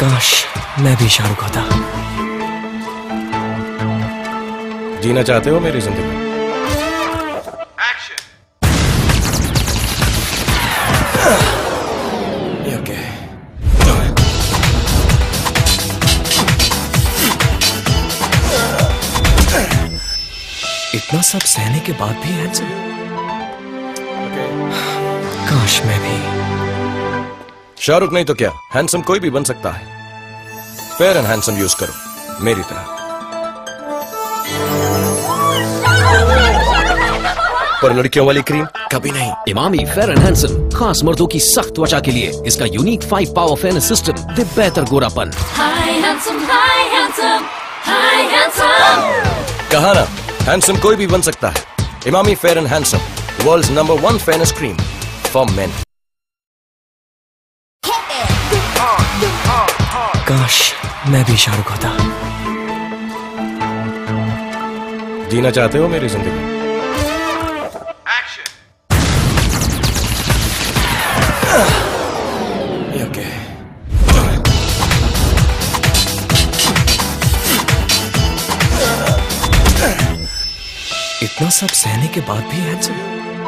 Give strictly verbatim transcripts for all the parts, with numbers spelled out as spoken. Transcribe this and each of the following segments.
काश मैं भी शाहरुख होता। जीना चाहते हो मेरी जिंदगी? ओके। इतना सब सहने के बाद भी हैंडसम। काश मैं भी। शाहरुख नहीं तो क्या, हैंडसम कोई भी बन सकता है। फेयर एंड हैंडसम यूज करो मेरी तरह। पर लड़कियों वाली क्रीम कभी नहीं। इमामी फेयर एंड हैंडसम खास मर्दों की सख्त त्वचा के लिए। इसका unique five power fairness system दे बेहतर गोरापन। Hi handsome, hi handsome, hi handsome. कहा ना, हैंडसम कोई भी बन सकता है। Emami fair and handsome, world's number one fairness cream for men. काश मैं भी शाहरुख होता। जीना चाहते हो मेरी जिंदगी? ओके। इतना सब सहने के बाद भी हैंडसम।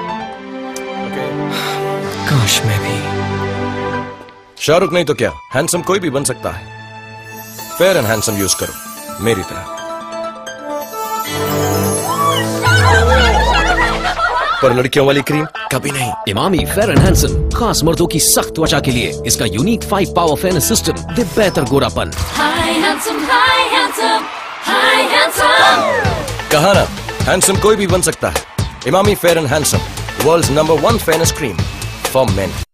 काश मैं भी। शाहरुख नहीं तो क्या, हैंडसम कोई भी बन सकता है। फेयर एंड हैंडसम यूज करो मेरी तरह। पर लड़कियों वाली क्रीम कभी नहीं। इमामी फेयर एंड हैंडसम खास मर्दों की सख्त त्वचा के लिए। इसका unique five power fairness system दे बेहतर गोरापन। Hi handsome, hi handsome, hi handsome. कहा ना, हैंडसम कोई भी बन सकता है। Emami fair and handsome, world's number one fairness cream for main.